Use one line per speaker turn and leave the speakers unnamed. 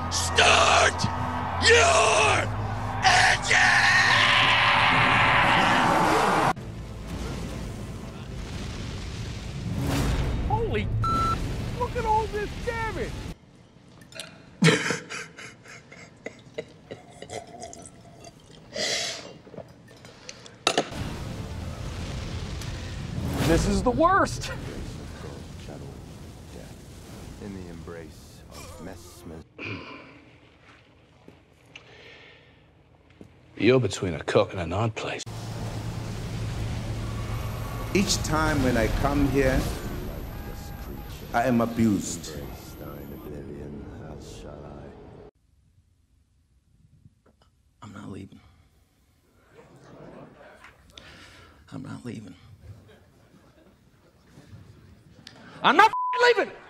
Start your engine!
Holy look at all this damage! This is the worst!
In the embrace of Messmer.
You're between a cock and an odd place.
Each time when I come here, I am abused.
I'm not leaving. I'm not leaving.
I'm not leaving!